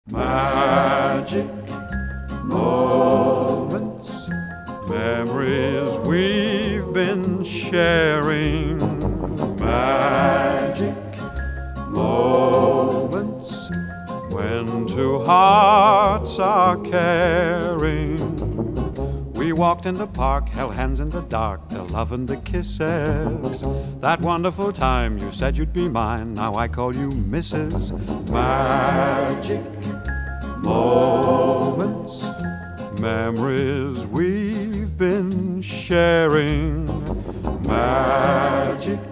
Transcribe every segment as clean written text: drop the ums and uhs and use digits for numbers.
Magic moments, memories we've been sharing. Magic moments, when two hearts are caring. We walked in the park, held hands in the dark, the love and the kisses. That wonderful time you said you'd be mine, now I call you Mrs. Magic moments, memories we've been sharing. Magic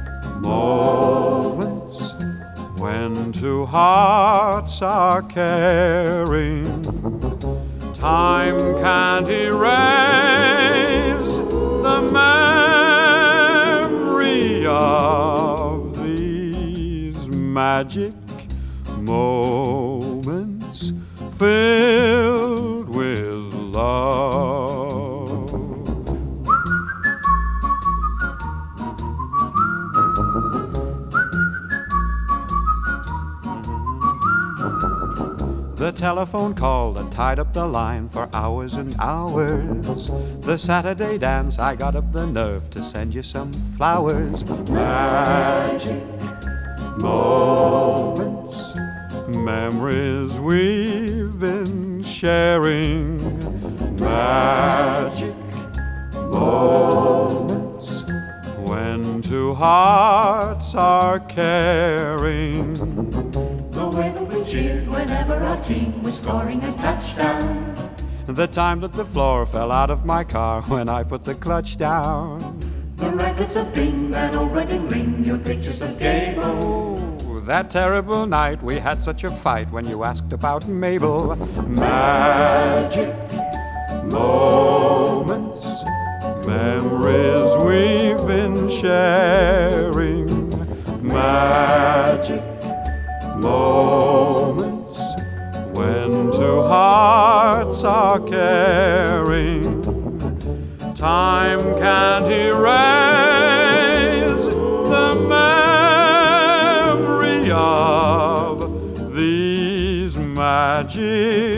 moments, when two hearts are caring. Time can't erase the memory of these magic moments filled with love. The telephone call that tied up the line for hours and hours. The Saturday dance, I got up the nerve to send you some flowers. Magic moments, memories we've been sharing. Magic moments, when two hearts are caring. The way that we cheered whenever our team was scoring a touchdown. The time that the floor fell out of my car when I put the clutch down. The records of Bing, that old wedding ring, your pictures of Gable. Oh, that terrible night we had such a fight when you asked about Mabel. Magic moments, memories we've been sharing. Magic moments, when two hearts are caring. Time can't erase the memory of these magic